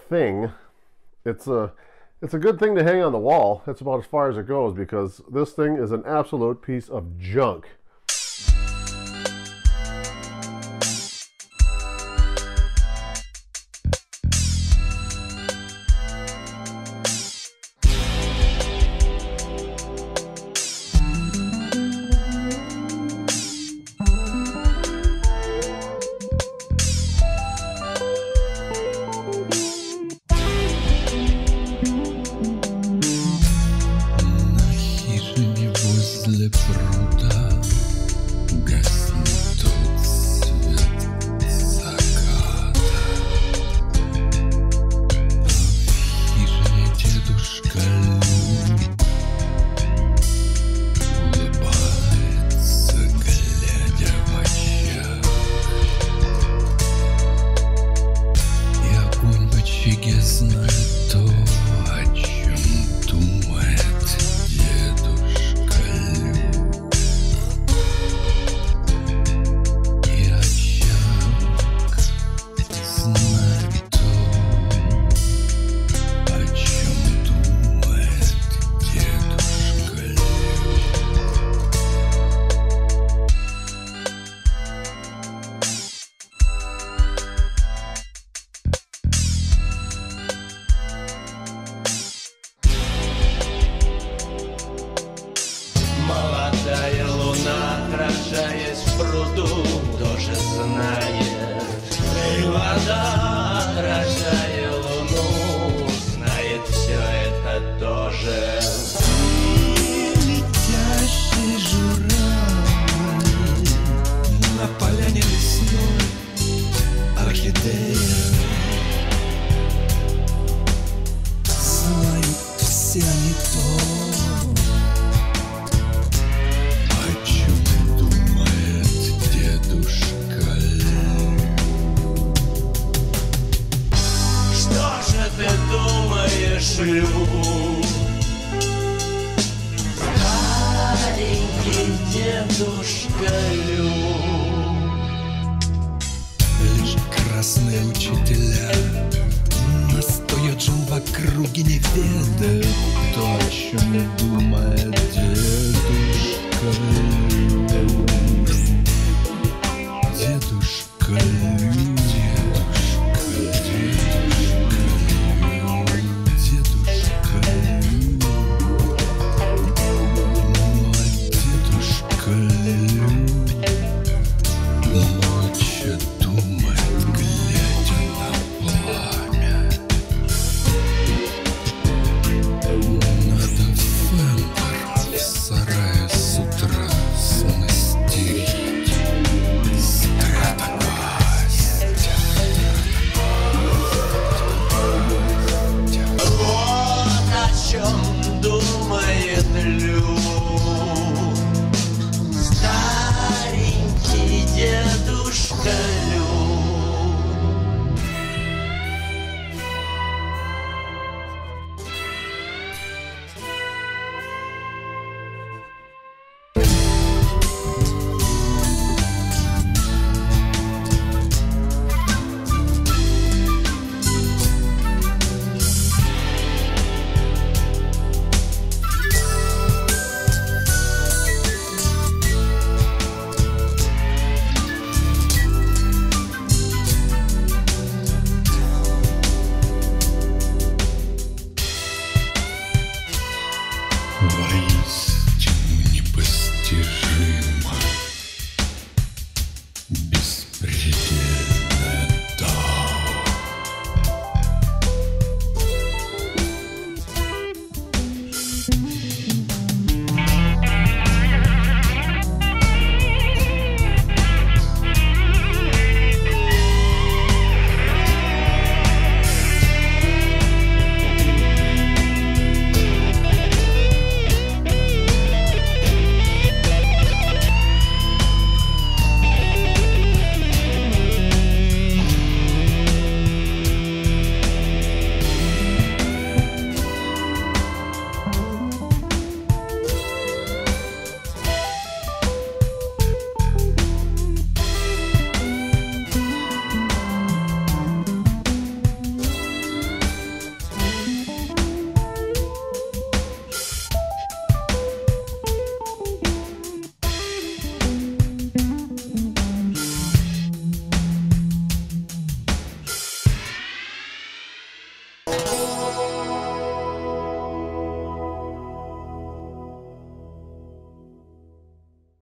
thing. It's a good thing to hang on the wall. That's about as far as it goes because this thing is an absolute piece of junk. Возле пруда гаснет тот свет заката. В хижине дедушка Лю улыбается, глядя в очаг. И огонь в очаге знает то, о чем думает дедушка Лю. И очаг знает то, о чем думает дедушка Лю. Молодая луна, отражаясь в пруду, тоже знает. И вода, отражая луну, знает все это тоже. Летящий журавль на поляне лесной, орхидея. Знают все они то, о чем думает дедушка Лю. Что же ты думаешь, Лю? Старенький дедушка Лю. Лишь красные учителя настоят жен в округе, не ведают то, о чем думает